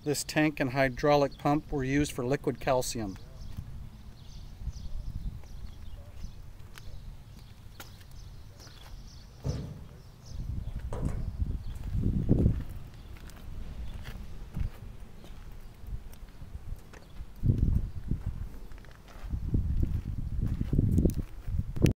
This tank and hydraulic pump were used for liquid calcium.